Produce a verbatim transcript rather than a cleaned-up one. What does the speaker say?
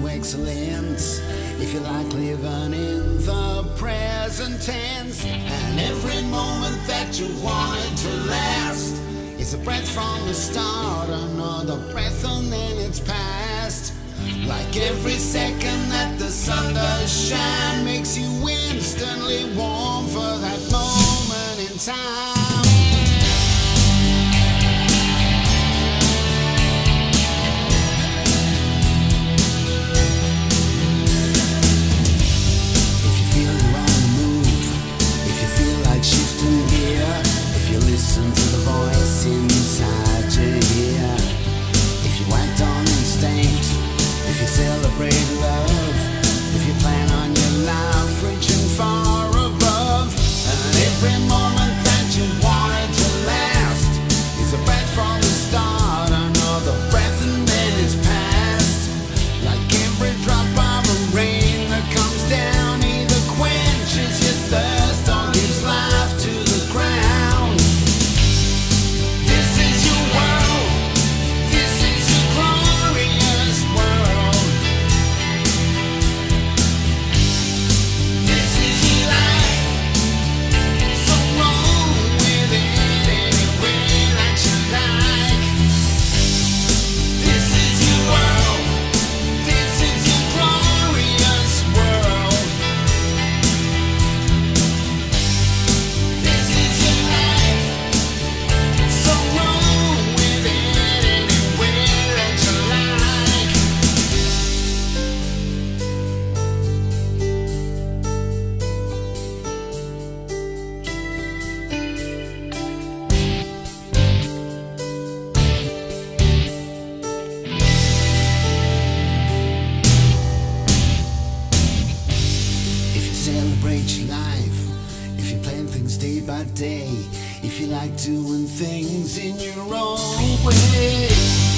to excellence, if you like living in the present tense, and every moment that you want it to last is a breath from the start, another breath and then it's past. Like every second that the sun does shine makes you instantly warm for that moment in time. Listen to the voice inside your ear. If you act on instinct, if you celebrate love, if you plan on your life reaching far above, and every moment that you want it to last is a breath from the start, another breath and then it's past. Like every drop of rain that comes down either quenches your thirst or gives life to the ground. Celebrate your life, if you plan things day by day, if you like doing things in your own way.